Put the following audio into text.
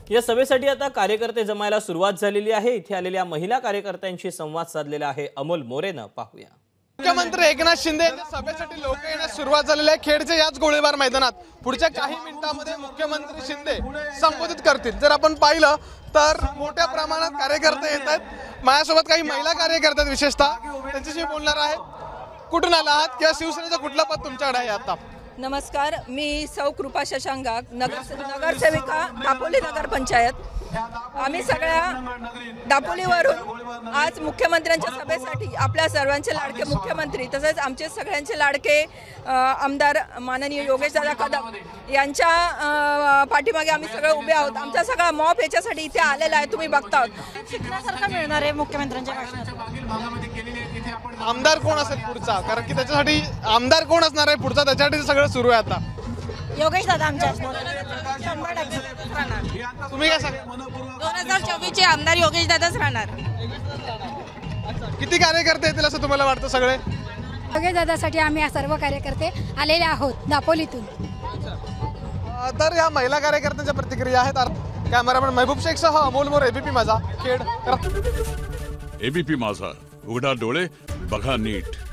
या सभेसाठी आता कार्यकर्ते जमायला सुरुवात झालेली आहे। इथे आलेल्या महिला कार्यकर्त्यांशी संवाद साधलेला आहे अमोल मोरेनं, पाहूया। मुख्यमंत्री एकनाथ शिंदे यांच्या सभेसाठी लोक येण्यास सुरुवात झालेली आहे। खेडच्या याच गोळीबार मैदानात पुढच्या काही मिनिटांमध्ये मुख्यमंत्री शिंदे संबोधित करतील। जर आपण पाहिलं तर मोठ्या प्रमाणात कार्यकर्ते येत आहेत। माझ्यासोबत काही महिला कार्यकर्ते आहेत, विशेषतः त्यांच्याशी बोलणार आहेत। कुठून आला आहात किंवा शिवसेनेचं कुठलं पद तुमच्याकडे आहे आता? नमस्कार, मी सौ कृपा शशांक, नगरसेविका दापोली नगर पंचायत। आम्ही सगळ्या दापोलीवरून आज मुख्यमंत्र्यांच्या सभेसाठी आपल्या सर्वांचे लाडके मुख्यमंत्री तसेच आमचे सगळ्यांचे लाडके आमदार माननीय योगेशदादा कदम यांच्या पाठीमागे आम्ही सगळे उभे आहोत। आमचा सगळा मॉब याच्यासाठी इथे आलेला आहे, तुम्ही बघता आहोत। शिकण्यासारखं मिळणार आहे मुख्यमंत्र्यांच्या भाषणात। आमदार कोण असेल पुढचा, कारण की त्याच्यासाठी आमदार कोण असणार आहे पुढचा, त्याच्यासाठी सगळं सुरू आहे आता। योगेश दादा आमच्या तुम्ही काय सांगा? 2024 चे आमदार योगेश दादाच राहणार। किती कार्यकर्ते येतील असं तुम्हाला वाटतं? सगळे योगेश दादासाठी आम्ही सर्व कार्यकर्ते आलेले आहोत दापोलीतून। तर या महिला कार्यकर्त्यांच्या प्रतिक्रिया आहेत। कॅमेरामॅन महबूब शेख सह अमोल मोरे, एबीपी माझा, खेड। एबीपी माझा, उघडा डोळे बघा नीट।